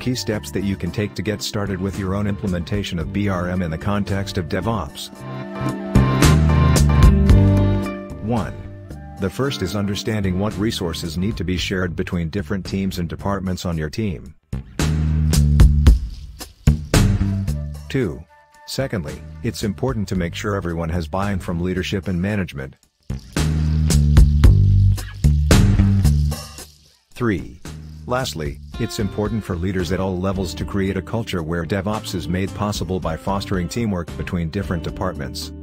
key steps that you can take to get started with your own implementation of BRM in the context of DevOps. 1. The first is understanding what resources need to be shared between different teams and departments on your team. 2. Secondly, it's important to make sure everyone has buy-in from leadership and management. 3. Lastly, it's important for leaders at all levels to create a culture where DevOps is made possible by fostering teamwork between different departments.